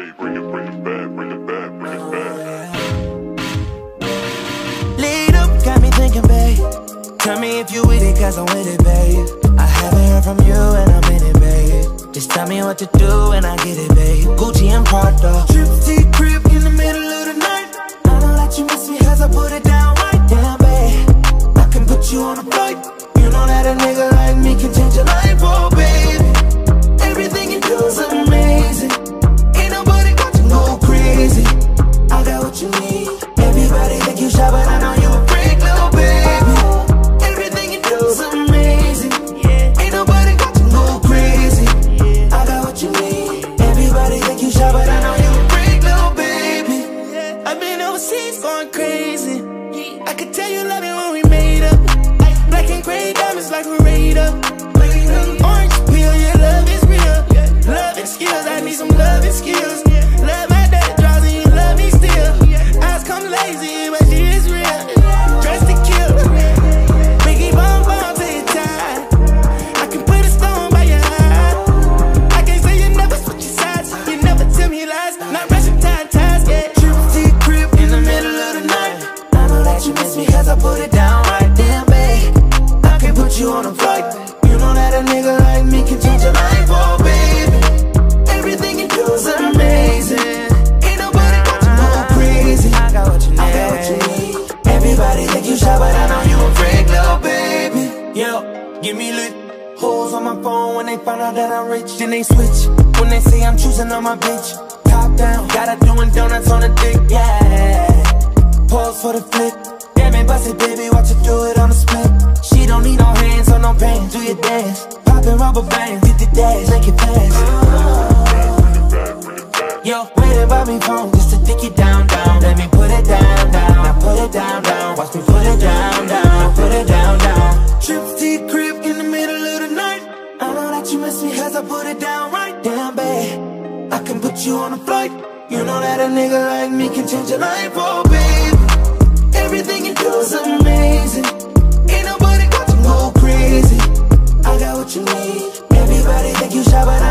back, bring it back, bring it back, bring it back. Lead up, got me thinking, babe. Tell me if you with it, cause I'm with it, babe. I haven't heard from you and I'm in it, babe. Just tell me what to do and I get it, babe. Gucci and Prada, trip to your crib in the middle of the night. I know that you miss me cause I put it down right. Damn, babe, I can put you on a flight. You know that a nigga like me can change your life, oh baby. Everything you do is amazing. Ain't nobody got to go crazy. I got what you need. Everybody think you shy, but I know you a freak, little baby. Everything you do is amazing. Ain't nobody got to go crazy. I got what you need. Everybody think you shy, but I know you a freak, little baby. I've been overseas going crazy. I could tell you love it when we made up. Black and gray diamonds like a radar. Orange peel, your love is real. Love and skills, I need some love and skills. Love my dad draws and you love me still. Eyes come lazy, but she is real. Dressed to kill. Biggie bomb bomb till you tired. I can put a stone by your eye. I can't say you never switch your sides. You never tell me lies. Not rushing ties, yeah. Trip to your crib in the middle of the night. I know that you miss me cause I put it down right. Damn, babe, I can put you on a flight. You know that a nigga like me can change your life, oh baby. Everything you do is amazing. Ain't nobody got to go crazy. I got what you need. I got what you need. Everybody think you shy, but I know you a freak, little baby. Yo, give me lit. Hoes on my phone when they find out that I'm rich. Then they switch when they say I'm choosing on my bitch. Top down, got her doing donuts on the dick, yeah. Pause for the flip. Damn it, bust it, baby, watch her do it on the split. She don't need no hands or no pants. Do your dance, poppin' rubber bands, hit the dash, make it fast. Yo, waiting by me phone just to dick it down, down. Let me put it down, down. Now put it down, down. Watch me put it down, down. Now put it down, down. Trips to your crib in the middle of the night. I know that you miss me cause I put it down right. Damn, babe, I can put you on a flight. You know that a nigga like me can change your life, oh baby. Everything you do is amazing. Ain't nobody got to go crazy. I got what you need. Everybody think you shy, but I